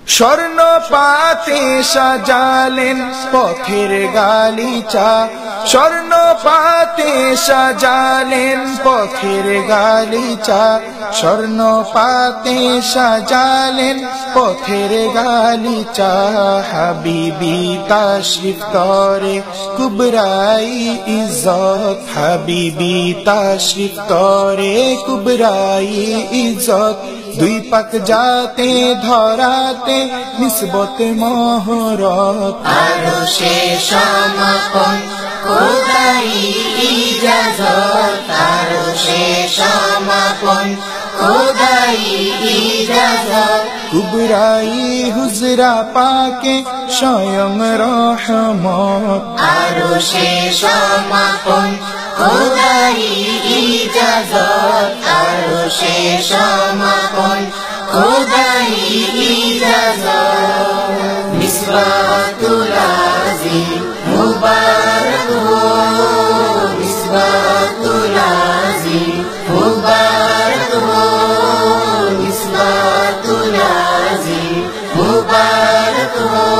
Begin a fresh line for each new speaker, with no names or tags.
স্বর্ণ পাতে সাজালেন পথের গালিচা, স্বর্ণ পাতে সাজালেন পথের গালিচা, স্বর্ণ পাতে সাজালেন পথের গালিচা। হাবিবি তাশরিফ করে কুবরাই ইজ্জত, হাবিবি তাশরিফ করে কুবরাই ইজ্জত। দুই পাক যাতে ধরাতে নিসবত মহরত,
আরশে সমাপন খোদাই ইজাজত, আরশে সমাপন খোদাই ইজাজত।
কুবরাই হুজরা পাকে স্বয়ং রহমত,
আরশে সমাপন খোদাই ইজাজত, আরশে সমাপন খোদাই ইজাজত। মিসবাতুল আজিম মুবারক হো, মিসবাতুল আজিম মুবারক হো, মিসবাতুল আজিম মুবারক হো।